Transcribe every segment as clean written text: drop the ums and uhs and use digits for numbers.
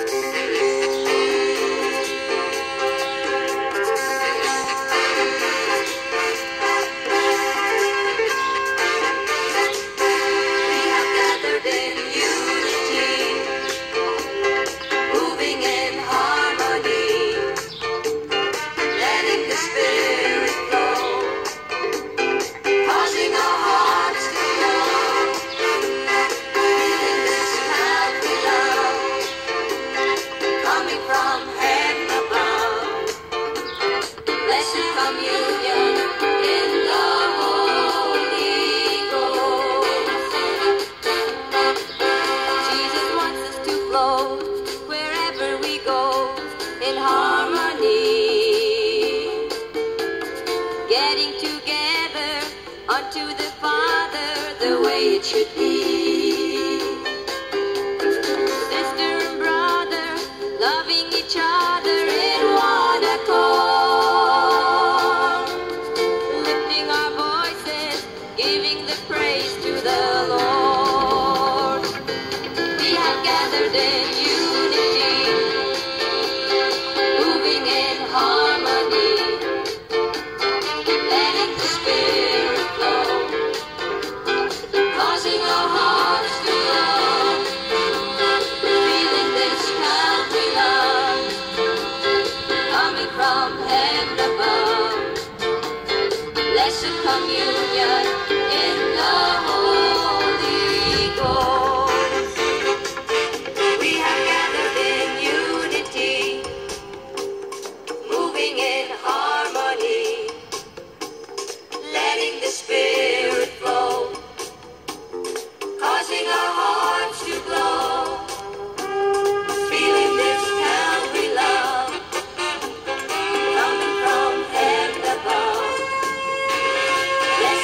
Let's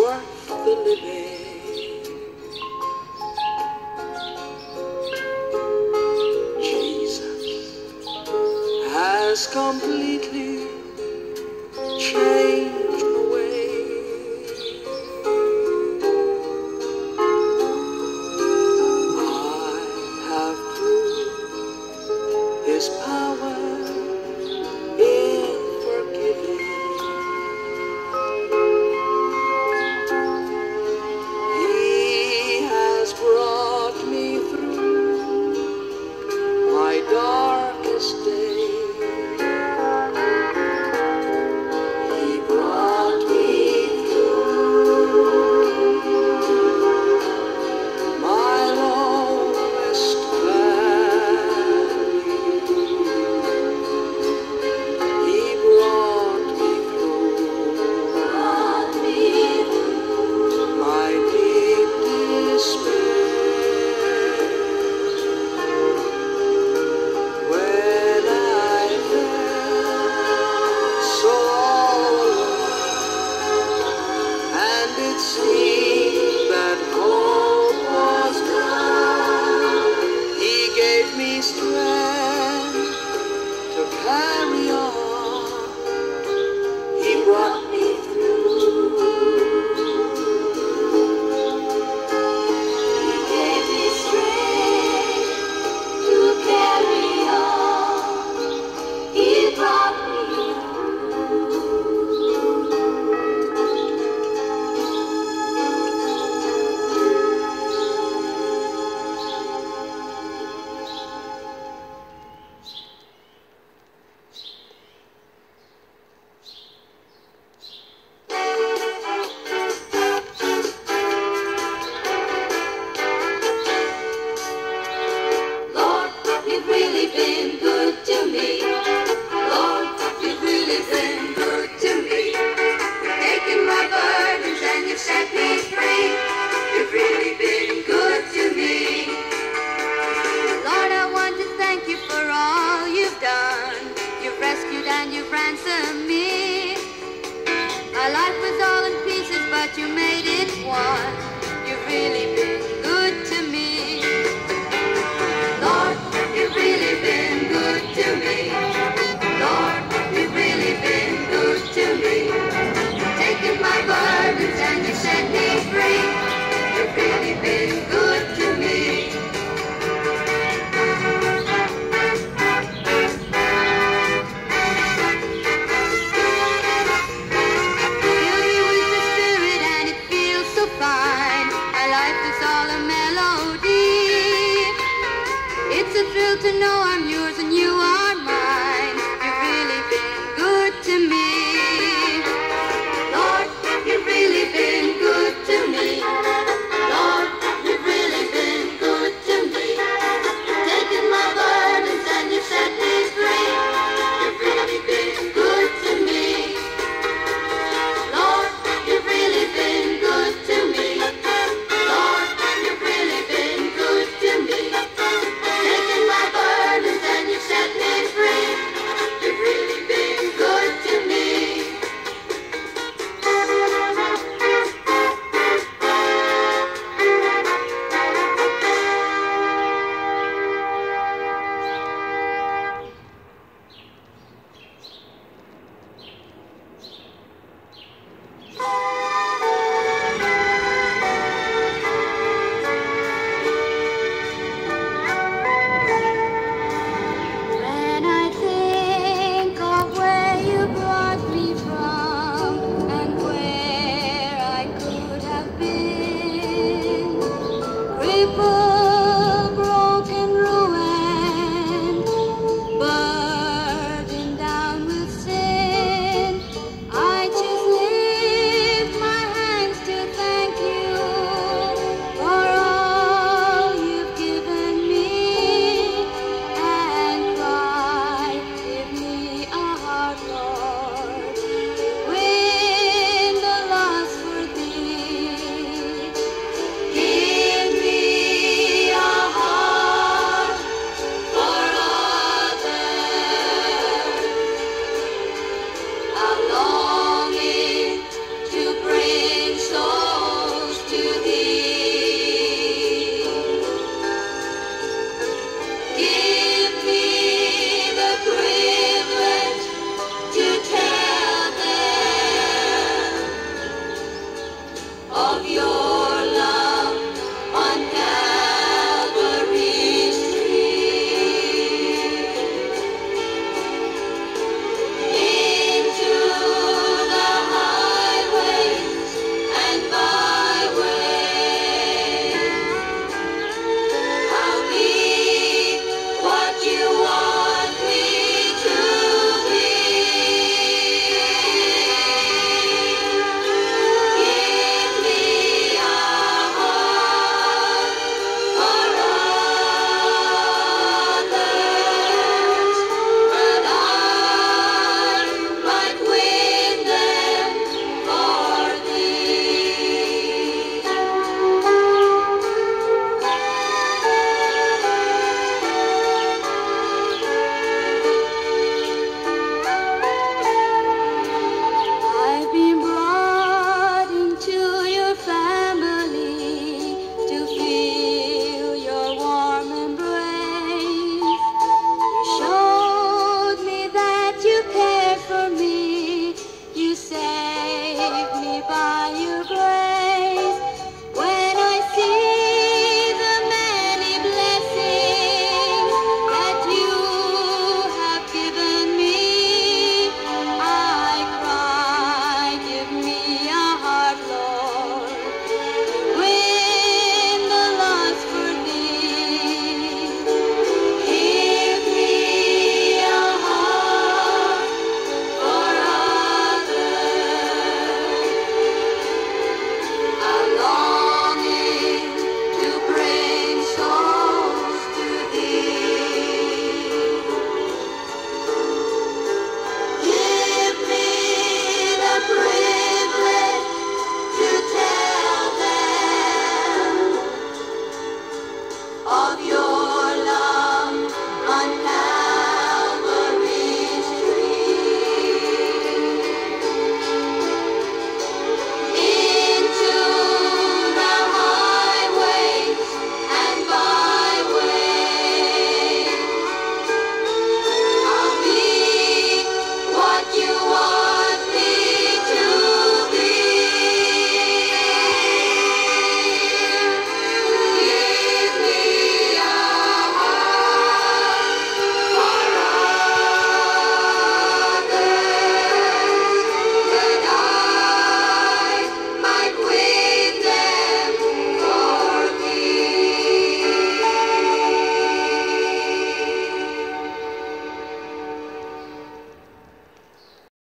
worth the living. Jesus has completely changed my way. I have proved His power in forgiving. He has brought me through my darkest day. He brought me through my lowest valley. He brought me through my deep despair. When I felt so alone, and it seemed that hope was gone, He gave me strength to carry on. He brought me through. He gave me strength to carry on. He brought me Lord, you've really been good to me. Lord, you've really been good to me. You've taken my burdens and you've set me free. You've really been good to me. Lord, I want to thank you for all you've done. You've rescued and you've ransomed me. My life was all in pieces, but you made it one. You've really been good to me. Lord, you've really been good to me. Lord, you've really been good to me. You've taken my burdens and you set me free. You've really been good to me. Fill me with the Spirit and it feels so fine. My life is all a melody. It's a thrill to know I'm yours and you are mine. You've really been good to me. Lord, you've really been good to me. Lord, you've really been good to me. You've taken my burdens and you set me free. You've really been good to me. Lord, you've really been good to me. Lord, you've really been good to me. Taking my burdens and you set me of your